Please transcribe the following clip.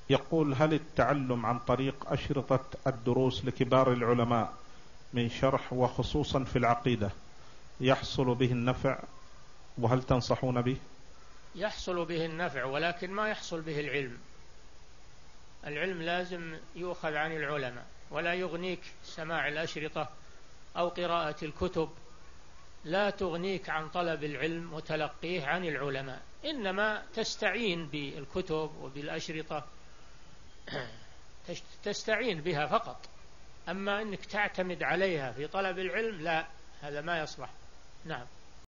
يقول: هل التعلم عن طريق أشرطة الدروس لكبار العلماء من شرح وخصوصا في العقيدة يحصل به النفع، وهل تنصحون به؟ يحصل به النفع، ولكن ما يحصل به العلم. العلم لازم يؤخذ عن العلماء، ولا يغنيك سماع الأشرطة أو قراءة الكتب، لا تغنيك عن طلب العلم وتلقيه عن العلماء، إنما تستعين بالكتب وبالأشرطة تستعين بها فقط، أما أنك تعتمد عليها في طلب العلم لا، هذا ما يصلح. نعم.